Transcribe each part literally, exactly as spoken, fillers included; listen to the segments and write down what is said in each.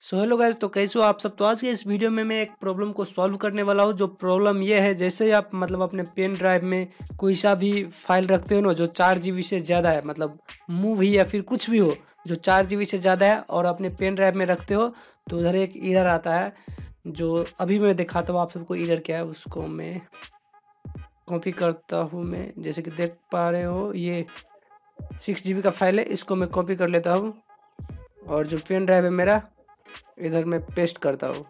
So hello guys, तो कैसे हो आप सब। तो आज के इस वीडियो में मैं एक प्रॉब्लम को सॉल्व करने वाला हूँ। जो प्रॉब्लम ये है, जैसे ही आप मतलब अपने पेन ड्राइव में कोई सा भी फाइल रखते हो ना जो चार जी बी से ज़्यादा है, मतलब मूवी या फिर कुछ भी हो जो चार जी बी से ज़्यादा है और अपने पेन ड्राइव में रखते हो, तो उधर एक एरर आता है। जो अभी मैं दिखाता हूँ आप सबको एरर क्या है, उसको मैं कॉपी करता हूँ। मैं जैसे कि देख पा रहे हो ये सिक्स जी बी का फाइल है, इसको मैं कॉपी कर लेता हूँ और जो पेन ड्राइव है मेरा इधर मैं पेस्ट करता हूँ।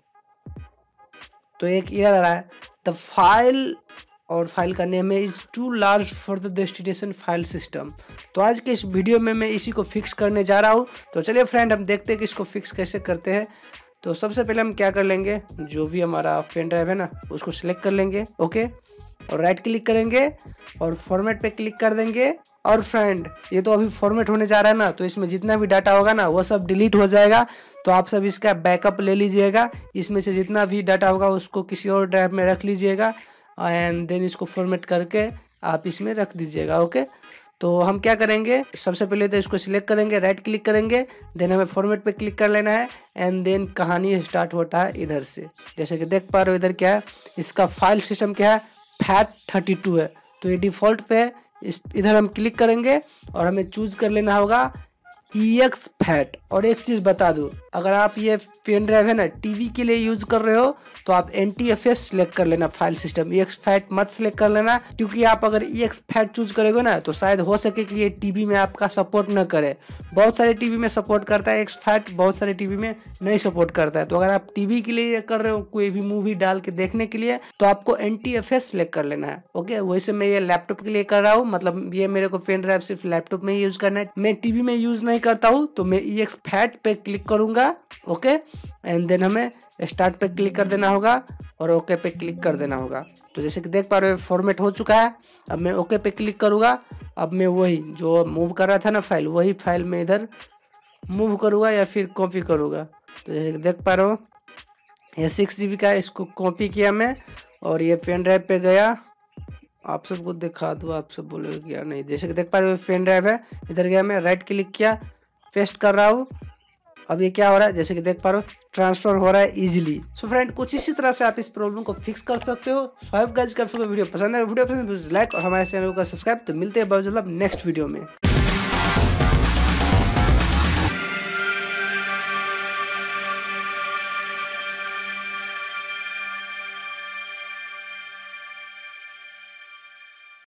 तो एक एरर आ रहा है, द फाइल और फाइल का नेम है is too large for the destination file system. तो आज के इस वीडियो में मैं इसी को फिक्स करने जा रहा हूँ। तो चलिए फ्रेंड, हम देखते हैं कि इसको फिक्स कैसे करते हैं। तो सबसे पहले हम क्या कर लेंगे, जो भी हमारा पेन ड्राइव है ना उसको सिलेक्ट कर लेंगे, ओके, और राइट क्लिक करेंगे और फॉर्मेट पे क्लिक कर देंगे। और फ्रेंड, ये तो अभी फॉर्मेट होने जा रहा है ना, तो इसमें जितना भी डाटा होगा ना वो सब डिलीट हो जाएगा। तो आप सब इसका बैकअप ले लीजिएगा, इसमें से जितना भी डाटा होगा उसको किसी और ड्राइव में रख लीजिएगा एंड देन इसको फॉर्मेट करके आप इसमें रख दीजिएगा, ओके। तो हम क्या करेंगे, सबसे पहले तो इसको सिलेक्ट करेंगे, राइट क्लिक करेंगे, देन हमें फॉर्मेट पे क्लिक कर लेना है एंड देन कहानी स्टार्ट होता है इधर से। जैसे कि देख पा रहे हो इधर क्या है, इसका फाइल सिस्टम क्या है, फैट थर्टी टू है। तो ये डिफ़ॉल्ट पे है, इस इधर हम क्लिक करेंगे और हमें चूज कर लेना होगा ई एक्स फैट। और एक चीज़ बता दूँ, अगर आप ये पेन ड्राइव है ना टीवी के लिए यूज़ कर रहे हो तो आप N T F S select कर लेना file system, E X fat मत सिलेक्ट कर लेना। क्योंकि आप अगर ई एक्स फैट चूज करोगे ना तो शायद हो सके कि ये टीवी में आपका सपोर्ट न करे। बहुत सारे टीवी में सपोर्ट करता है एक्स फैट, बहुत सारे टीवी में नहीं सपोर्ट करता है। तो अगर आप टीवी के लिए कर रहे हो कोई भी मूवी डाल के देखने के लिए तो आपको N T F S select कर लेना है, ओके। वैसे मैं ये लैपटॉप के लिए कर रहा हूँ, मतलब ये मेरे को पेन ड्राइव सिर्फ लैपटॉप में यूज करना है, मैं टीवी में यूज नहीं करता हूँ। तो मैं ई एक्स फैट पे क्लिक करूंगा, ओके, एंड देन हमें स्टार्ट पे क्लिक कर देना होगा और ओके पे क्लिक कर देना होगा। तो जैसे कि देख पा रहे हो फॉर्मेट हो चुका है। अब मैं ओके पे क्लिक करूंगा, अब मैं वही जो मूव कर रहा था ना फाइल, वही फाइल में इधर मूव करूंगा या फिर कॉपी करूंगा। तो जैसे कि देख पा रहे हो ये सिक्स जी बी का है, इसको कॉपी किया मैं और ये पेन ड्राइव पे गया। आप सबको दिखा दूँ, आप सब बोलोगे कि यार नहीं। जैसे कि देख पा रहे हो पेन ड्राइव है, इधर गया मैं, राइट क्लिक किया, पेस्ट कर रहा हूँ। अब ये क्या हो रहा है, जैसे कि देख पा रहे हो ट्रांसफर हो रहा है इजीली। सो फ्रेंड, कुछ इसी तरह से आप इस प्रॉब्लम को फिक्स कर सकते हो। सो आई होप गाइस कि आपको वीडियो पसंद है, वीडियो पसंद है लाइक और हमारे चैनल को सब्सक्राइब। तो मिलते हैं बहुत जल्द नेक्स्ट वीडियो में।